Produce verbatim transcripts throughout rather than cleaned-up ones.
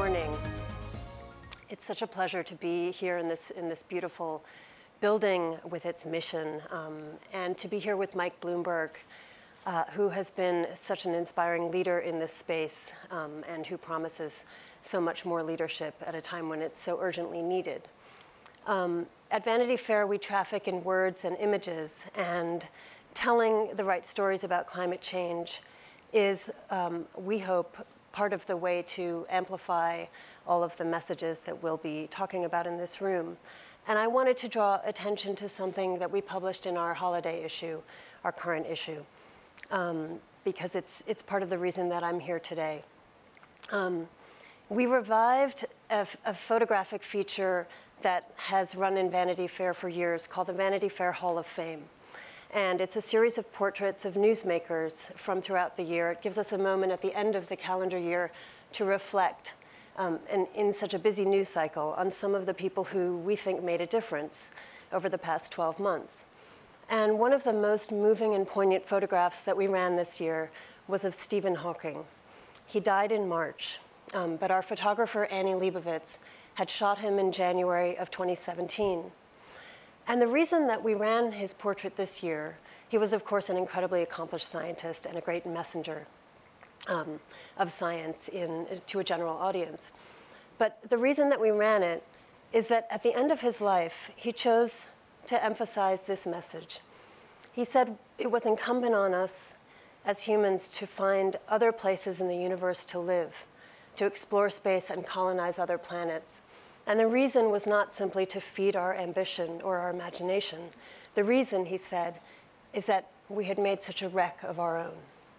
morning. It's such a pleasure to be here in this, in this beautiful building with its mission, um, and to be here with Mike Bloomberg, uh, who has been such an inspiring leader in this space, um, and who promises so much more leadership at a time when it's so urgently needed. Um, at Vanity Fair, we traffic in words and images, and telling the right stories about climate change is, um, we hope, part of the way to amplify all of the messages that we'll be talking about in this room. And I wanted to draw attention to something that we published in our holiday issue, our current issue, um, because it's, it's part of the reason that I'm here today. Um, we revived a, a photographic feature that has run in Vanity Fair for years called the Vanity Fair Hall of Fame. And it's a series of portraits of newsmakers from throughout the year. It gives us a moment at the end of the calendar year to reflect, um, and in such a busy news cycle, on some of the people who we think made a difference over the past twelve months. And one of the most moving and poignant photographs that we ran this year was of Stephen Hawking. He died in March, um, but our photographer, Annie Leibovitz, had shot him in January of twenty seventeen. And the reason that we ran his portrait this year, he was, of course, an incredibly accomplished scientist and a great messenger um, of science in, to a general audience. But the reason that we ran it is that at the end of his life, he chose to emphasize this message. He said it was incumbent on us as humans to find other places in the universe to live, to explore space and colonize other planets. And the reason was not simply to feed our ambition or our imagination. The reason, he said, is that we had made such a wreck of our own.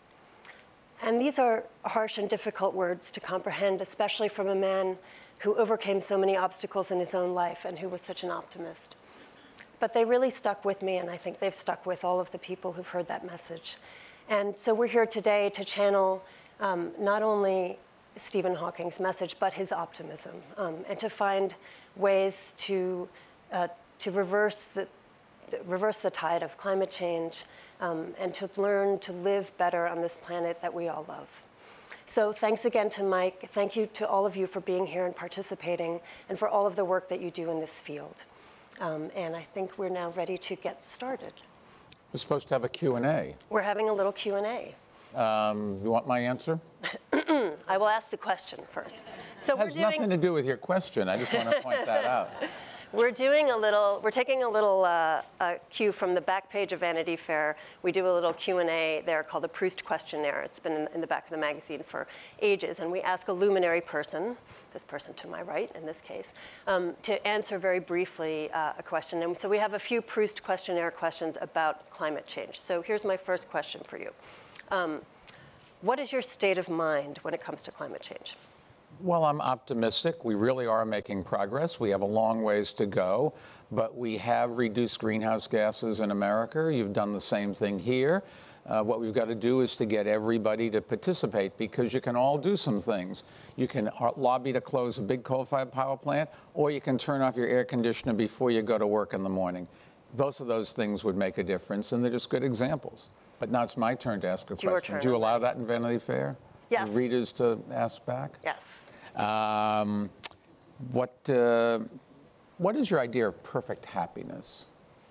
And these are harsh and difficult words to comprehend, especially from a man who overcame so many obstacles in his own life and who was such an optimist. But they really stuck with me, and I think they've stuck with all of the people who've heard that message. And so we're here today to channel um, not only Stephen Hawking's message, but his optimism, um, and to find ways to, uh, to reverse, the, reverse the tide of climate change, um, and to learn to live better on this planet that we all love. So thanks again to Mike. Thank you to all of you for being here and participating, and for all of the work that you do in this field. Um, and I think we're now ready to get started. We're supposed to have a Q and A. We're having a little Q and A. Um, you want my answer? I will ask the question first. So it has we're doing, nothing to do with your question. I just want to point that out. We're doing a little, we're taking a little uh, uh, cue from the back page of Vanity Fair. We do a little Q and A there called the Proust Questionnaire. It's been in, in the back of the magazine for ages. And we ask a luminary person, this person to my right in this case, um, to answer very briefly uh, a question. And so we have a few Proust Questionnaire questions about climate change. So here's my first question for you. Um, What is your state of mind when it comes to climate change? Well, I'm optimistic. We really are making progress. We have a long ways to go, but we have reduced greenhouse gases in America. You've done the same thing here. Uh, what we've got to do is to get everybody to participate, because you can all do some things. You can lobby to close a big coal-fired power plant, or you can turn off your air conditioner before you go to work in the morning. Both of those things would make a difference, and they're just good examples. But now it's my turn to ask a question. Do you allow that in Vanity Fair? Yes. The readers to ask back? Yes. Um, what, uh, what is your idea of perfect happiness?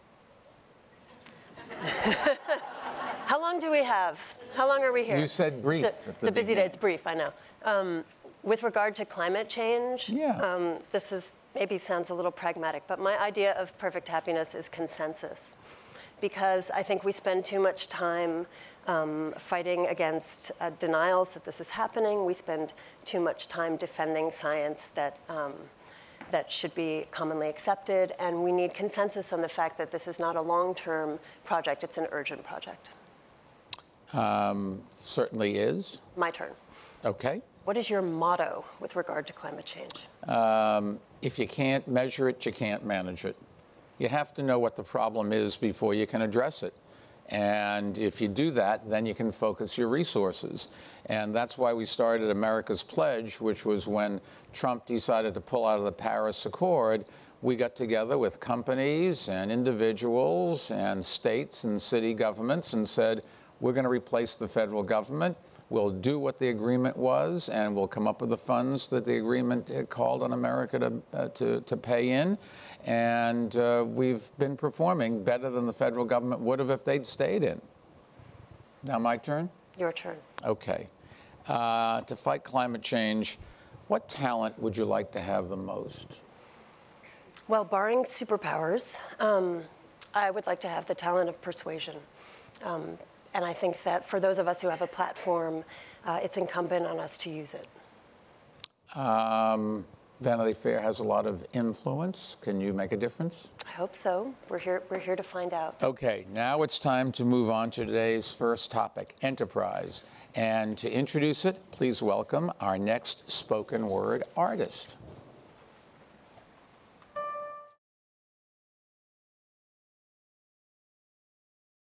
How long do we have? How long are we here? You said brief. It's a, it's a busy day. It's brief, I know. Um, with regard to climate change, yeah. um, this is maybe sounds a little pragmatic, but my idea of perfect happiness is consensus. Because I think we spend too much time um, fighting against uh, denials that this is happening. We spend too much time defending science that, um, that should be commonly accepted. And we need consensus on the fact that this is not a long-term project. It's an urgent project. Um, certainly is. My turn. Okay. What is your motto with regard to climate change? Um, if you can't measure it, you can't manage it. You have to know what the problem is before you can address it. And if you do that, then you can focus your resources. And that's why we started America's Pledge, which was when Trump decided to pull out of the Paris Accord. We got together with companies and individuals and states and city governments and said, We're going to replace the federal government. We'll do what the agreement was, and we'll come up with the funds that the agreement called on America to, uh, to, to pay in. And uh, we've been performing better than the federal government would have if they'd stayed in. Now my turn? Your turn. Okay. Uh, to fight climate change, what talent would you like to have the most? Well, barring superpowers, um, I would like to have the talent of persuasion. Um, and I think that for those of us who have a platform, uh, it's incumbent on us to use it. Um, Vanity Fair has a lot of influence. Can you make a difference? I hope so. We're here, we're here to find out. Okay, now it's time to move on to today's first topic, enterprise. And to introduce it, please welcome our next spoken word artist.